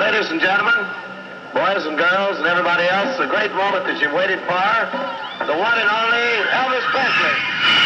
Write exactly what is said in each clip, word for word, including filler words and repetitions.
ladies and gentlemen, boys and girls, and everybody else, a great moment that you've waited for. The one and only Elvis Presley.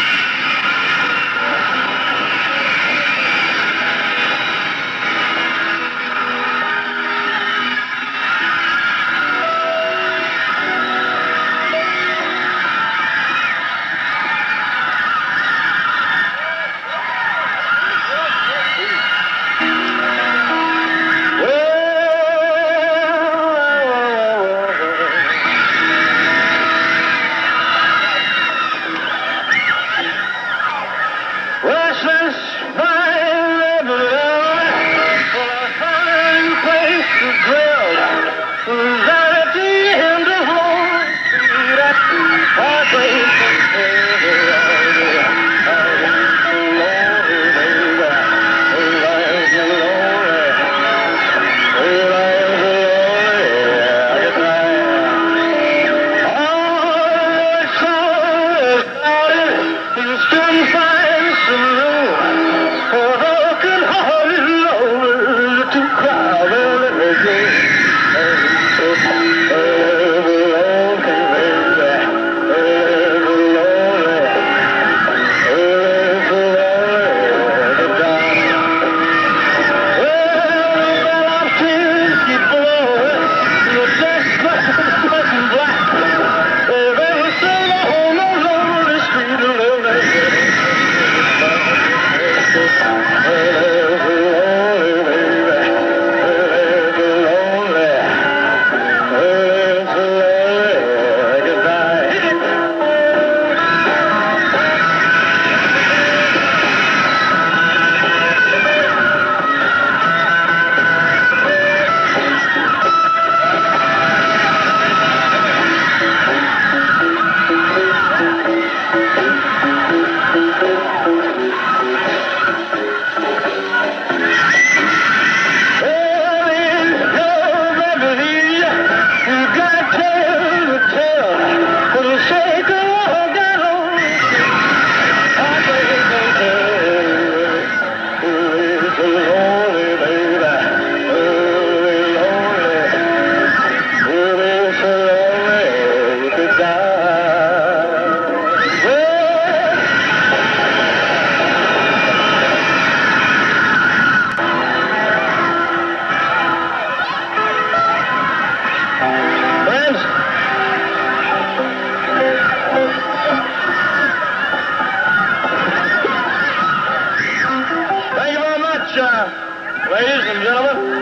Ladies and gentlemen,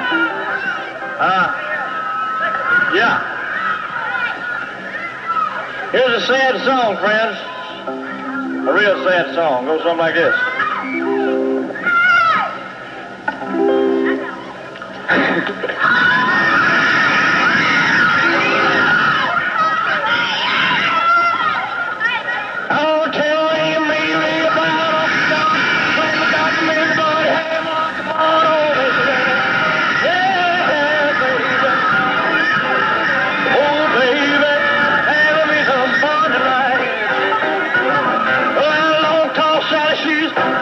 uh, yeah. Here's a sad song, friends. A real sad song. Goes something like this. She's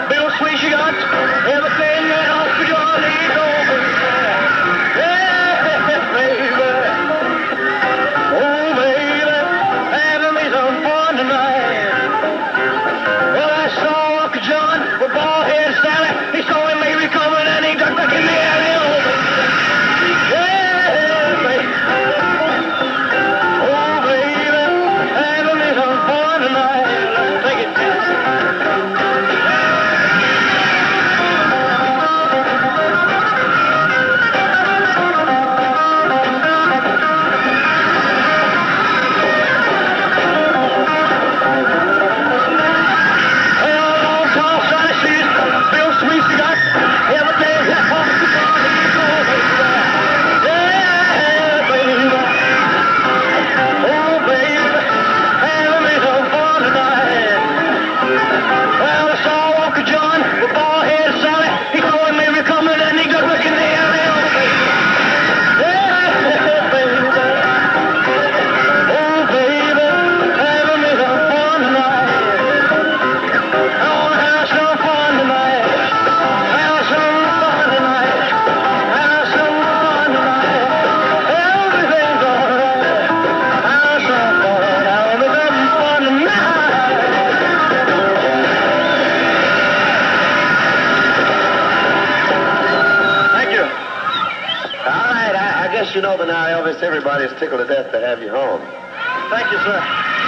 course, you know by now, Elvis, everybody's tickled to death to have you home. Thank you, sir.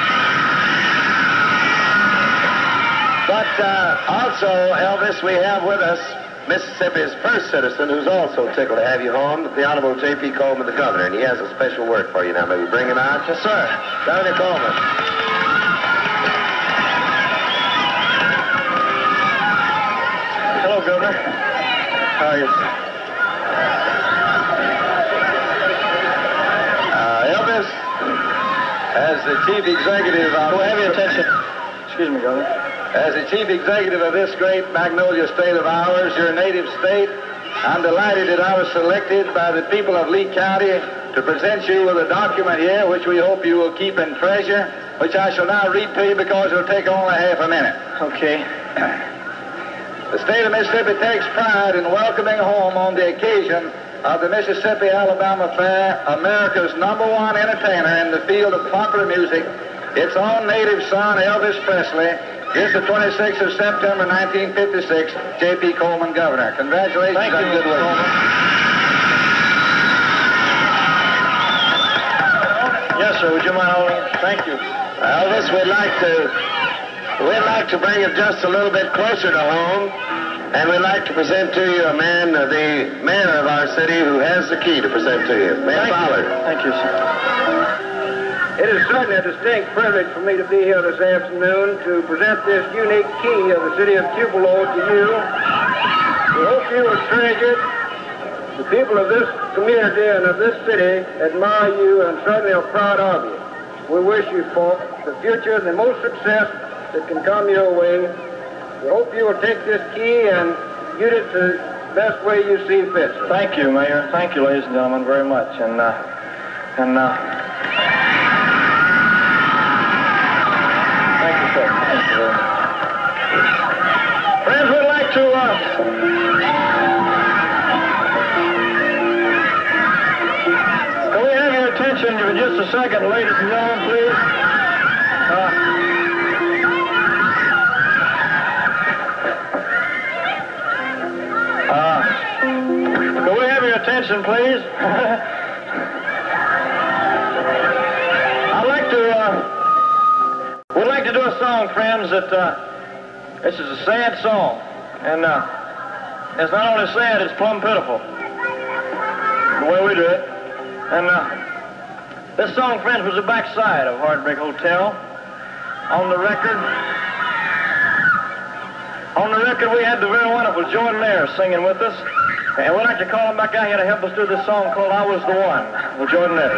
But uh, also, Elvis, we have with us Mississippi's first citizen who's also tickled to have you home, the Honorable J P Coleman, the governor, and he has a special word for you now. May we bring him out? Yes, sir. Governor Coleman. Hello, Governor. How are you? Uh, Elvis, as the chief executive of... Will have your attention? Excuse me, Governor. As the chief executive of this great Magnolia state of ours, your native state, I'm delighted that I was selected by the people of Lee County to present you with a document here which we hope you will keep in treasure, which I shall now read to you because it'll take only half a minute. Okay. The state of Mississippi takes pride in welcoming home on the occasion of the Mississippi-Alabama Fair, America's number one entertainer in the field of popular music, its own native son, Elvis Presley. It's the twenty-sixth of September, nineteen fifty-six, J P Coleman, Governor. Congratulations. Thank you, and good wishes. Yes, sir. Would you mind holding? Thank you. Elvis, we'd like to we'd like to bring it just a little bit closer to home, and we'd like to present to you a man, uh, the mayor of our city, who has the key to present to you. Mayor Ballard. Thank you, sir. It is certainly a distinct privilege for me to be here this afternoon to present this unique key of the city of Tupelo to you. We hope you will treasure it. The people of this community and of this city admire you and certainly are proud of you. We wish you for the future the most success that can come your way. We hope you will take this key and use it the best way you see fit. Sir. Thank you, Mayor. Thank you, ladies and gentlemen, very much. And, uh, and, uh, thank you, sir. Thank you very much. Friends, we'd like to, uh, can we have your attention for just a second, ladies and gentlemen, please? Uh, uh, can we have your attention, please? I'd like to, uh, we'd like to do a song, friends, that, uh, this is a sad song. And, uh, it's not only sad, it's plumb pitiful. The way we do it. And, uh, this song, friends, was the backside of Heartbreak Hotel. On the record, on the record, we had the very wonderful Jordan Mayer singing with us. And we'd like to call him back out here to help us do this song called I Was the One, with Jordan Mayer.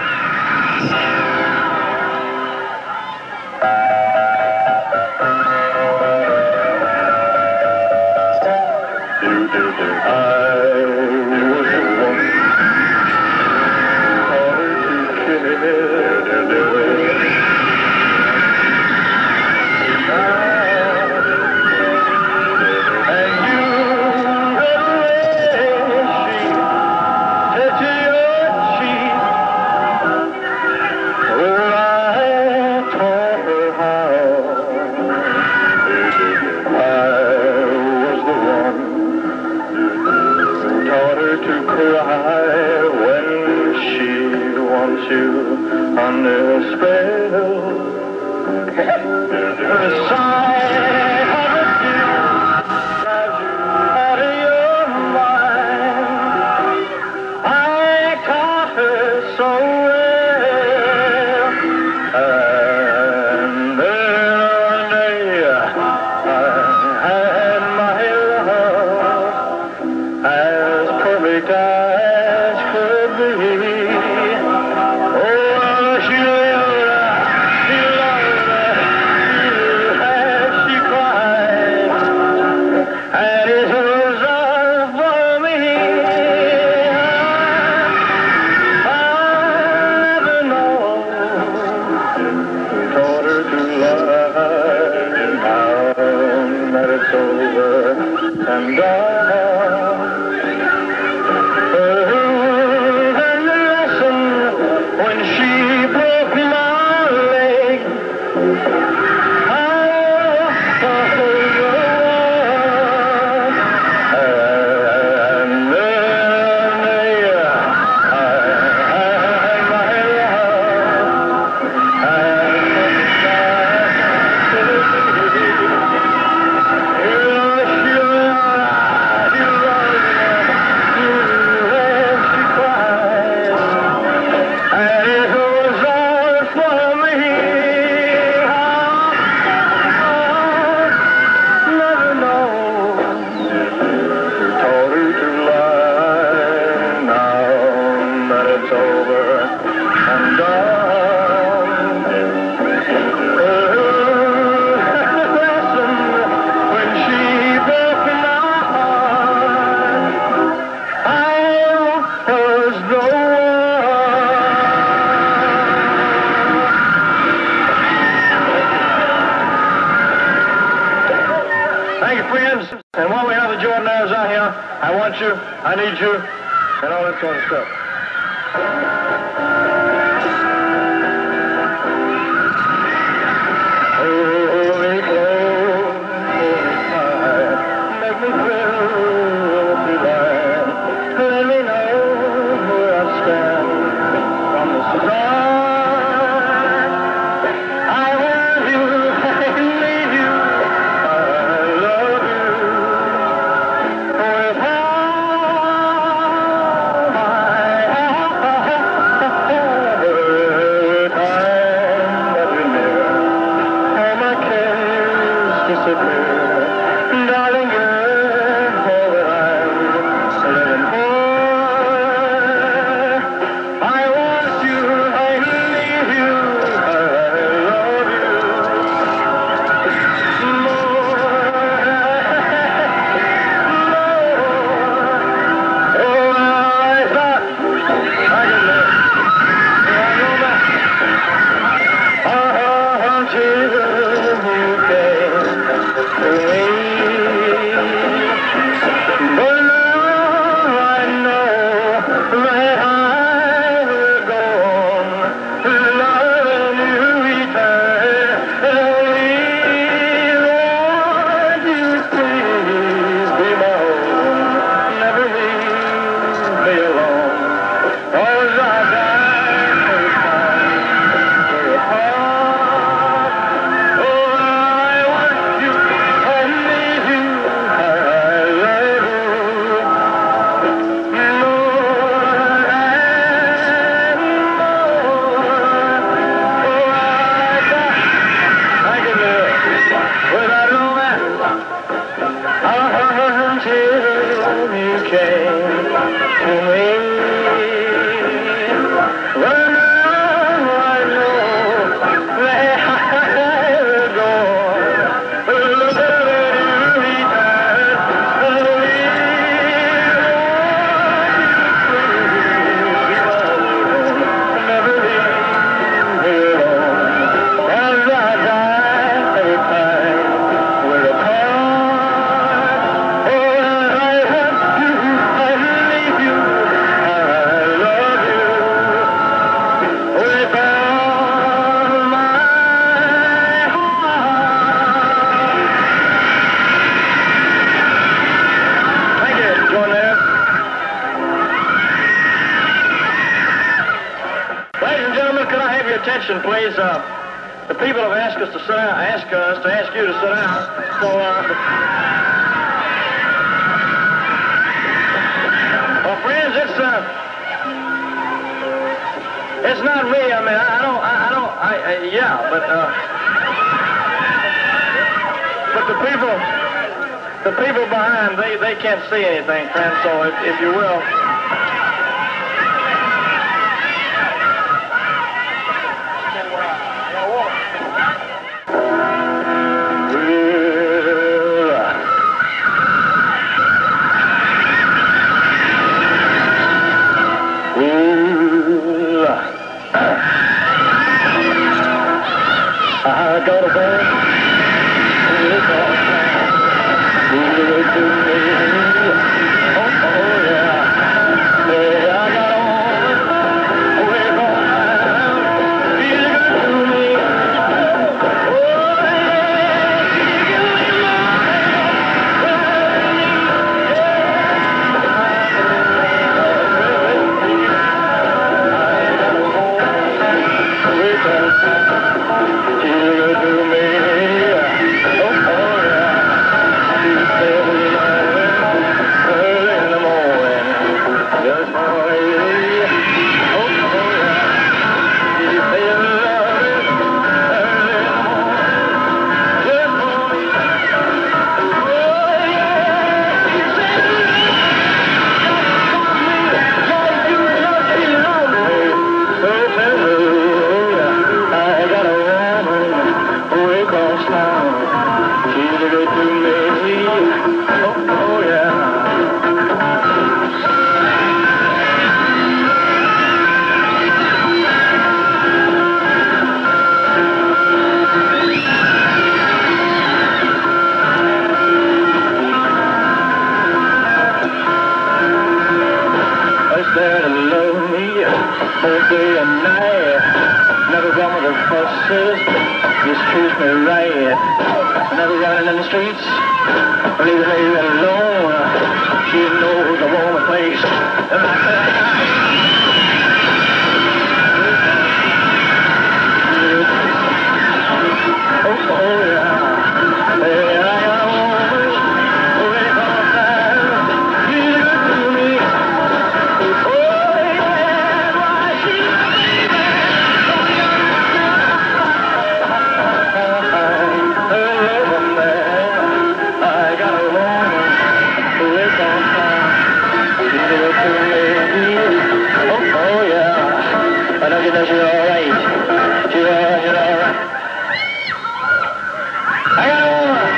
And I I need you, and all that sort of stuff. Hold me close, hold me tight, make me feel divine. Let me know where I stand from the start. I want you, I need you, I love you. With all my heart, every time that you're near, all my cares disappear. Darling girl, all that I'm living for. I want you, I need you, I love you more, more. Oh, I thought I could live. I know that. Until you came to me. But now I know that I will go on loving you eternally. Lord, you please be my own. Never leave me alone. Cause I die every time we're apart. Oh, I want you, I need you, I love you more and more. Oh, I thought I could live without romance until you came to me. Well, now I know that I will go on loving you eternally. Never leave me alone. As I die every time we're apart. Oh, I want you, I need you, I love you with all my heart. Thank you. Join there. Ladies and gentlemen, could I have your attention, please? Uh, the people have asked us to sit down, ask us to ask you to sit down. So, uh, well, friends, it's uh, it's not me. I mean, I, I don't, I, I don't, I, I yeah, but uh, but the people, the people behind, they they can't see anything, friends. So, if, if you will. I got a band, it's all time. Really to me. Oh, oh, yeah. Yeah, I got on, way on time. Really good to me. Oh, yeah, you give me Oh, oh, yeah. whole day and night. Never run with the horses, just treat me right. Never running in the streets, leave the lady alone. She knows the woman place. And I said, oh, oh yeah, hey, I got a woman way on time. She's good to me. Oh yeah, why she's my baby. Oh, man, I got a woman way on time. She's good to me. Oh, oh yeah, I know you know she's all right. She's all right, she's all right. I got a woman.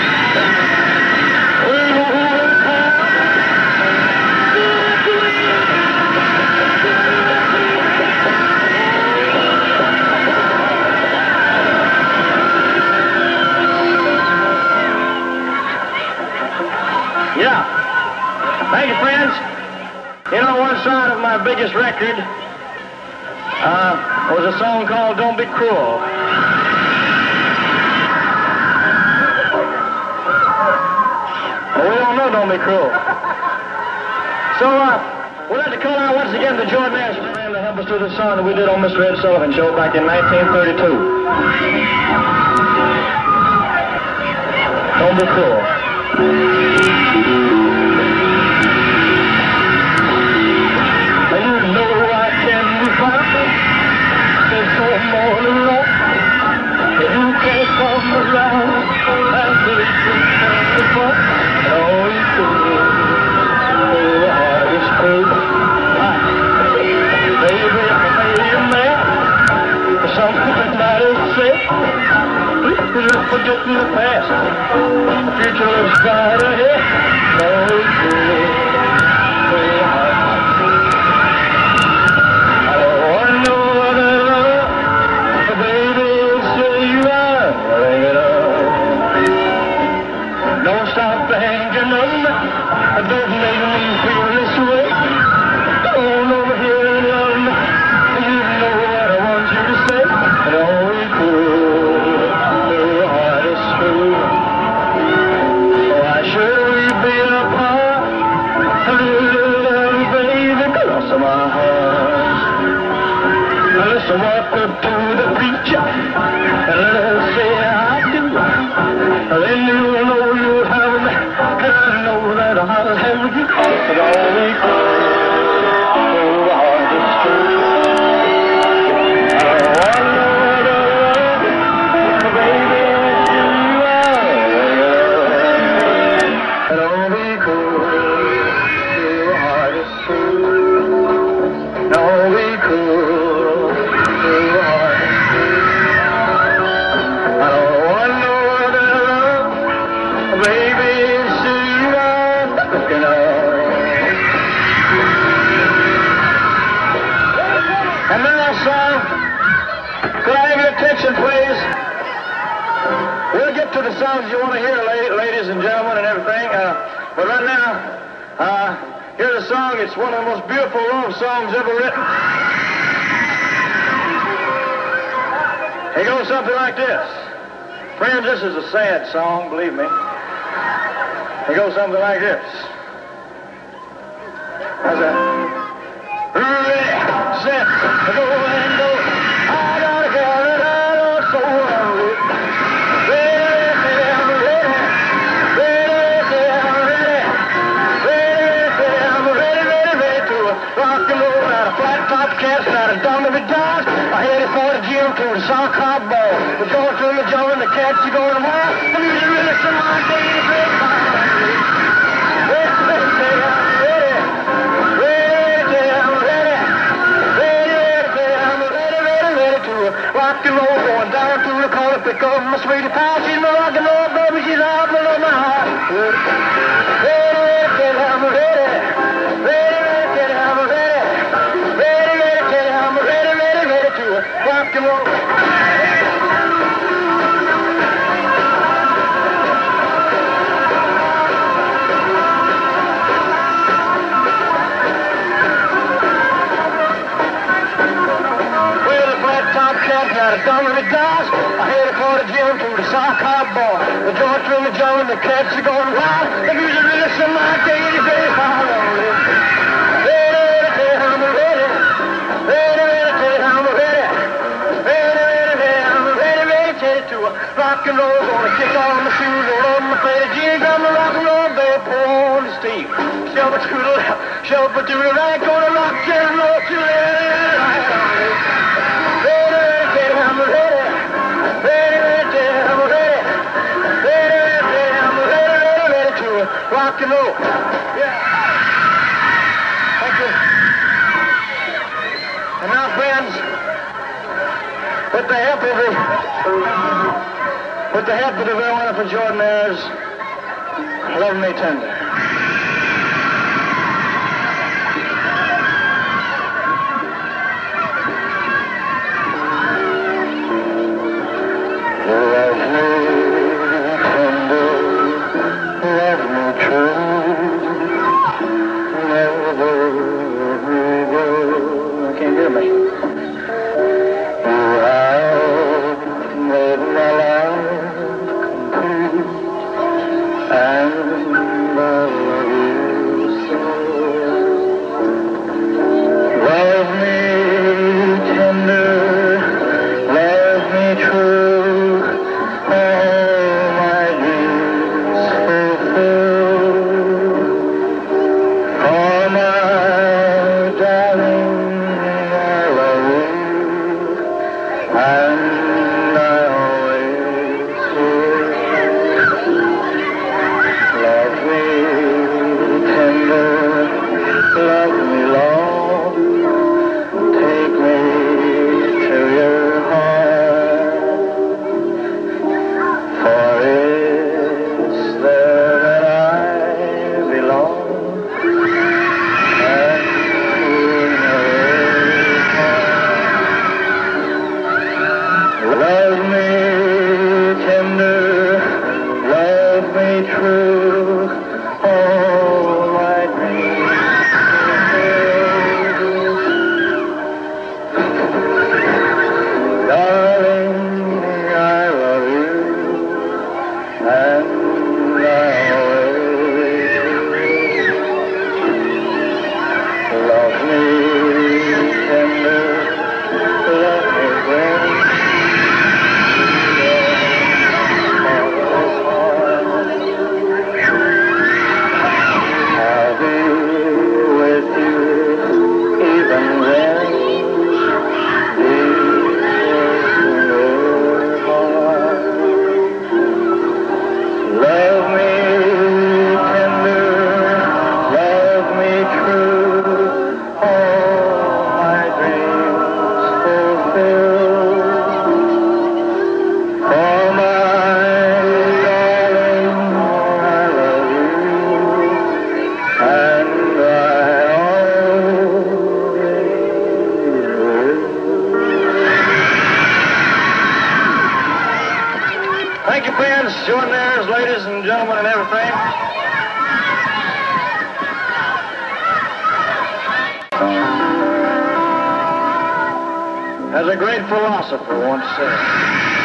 Yeah. Thank you, friends. You know, one side of my biggest record uh, was a song called Don't Be Cruel. Well, we don't know Don't Be Cruel. So, uh, we'd like to call out once again to Jordan Ashby to help us do the song that we did on Mister Ed Sullivan Show back in nineteen thirty-two. Don't Be Cruel. You know I can be fine. There's no more to love. You can't come around and please the fun. No, you couldn't. Oh, heart is cold. Baby, I made you mad. Something that is said. Just forgetting the past. The future looks bright ahead. No, you couldn't. Oh, heart. I don't want to know what I love. Baby, say you are. Bring it up. Don't stop hanging on me. Don't make me feel this way. Come over here and love me. You know what I want you to say. Don't be cruel. Your heart is true. Why should we be apart? Little baby, cross my heart. Let's walk up to the preacher and let her say I do. Then you'll know you'll have me, and I know that I'll have you. But all we could, your heart is true. I don't want to know what I love, baby, you are. And all we could, your heart is true. And all we could. And now, son, could I have your attention, please? We'll get to the songs you want to hear, ladies and gentlemen, and everything. Uh, but right now, uh, here's a song. It's one of the most beautiful love songs ever written. It goes something like this. Friends, this is a sad song, believe me. It goes something like this. How's that? Set, go and go. I gotta get it out so early. Ready, I'm ready. Ready, I'm ready. Ready, I'm ready, ready, ready to rock and roll out of flat top cats out of Donovan Dodge. I headed for the gym to the sock hop ball. We're going through the jungle and the cats are going wild. The music really some my day is great. Ready, ready, I'm ready. Ready, I'm ready. Rock and roll, going down to the corner, pick up my sweetie pie. She's my rock and roll, baby, she's all below my heart. Ready, ready, I'm ready. Ready, ready, I'm ready. Ready, ready, I'm ready, ready, ready to rock and roll. out of Dominic Dodge. I headed for the gym to the sock hop bar. The joints really jumping, the cats are going wild. The music really some my day, any day, how long live. Ready, ready, ready, I'm ready. Ready, ready, ready, I'm ready. Ready, ready, ready, I'm ready, ready, ready to a rock and roll. Gonna kick on my shoes, roll on my faded jeans. I'm a rock and roll, baby, pour on the steam. Shove it to the left, shove it to the right. Gonna rock and roll to the right. Ready, ready, I'm ready. Ready, ready, I'm ready. Ready, ready, I'm ready, ready, ready to a rock and roll. Yeah. Thank you. And now, friends, with the help of the, with the help of the very wonderful Jordanaires, Love Me Tender. Love me tender, love me true, never let me go. I can't hear me. You have made my life complete, and I love you so. Love me tender, love me true, all my dreams fulfill. Oh, my darling, I love you, and I always will. Love me tender, love me long, take me to your heart, for it's there that I belong, and in your heart. Love me tender, love me true, all my dreams fulfill. Darling, I love you, and I always will. Love me tender, love me well. I'll be with you even then. Love me tender, love me true, all my dreams fulfill. Oh, my darling, I love you, and I always will. Thank you, friends, Jordanaires, ladies and gentlemen, and everything. As a great philosopher once said,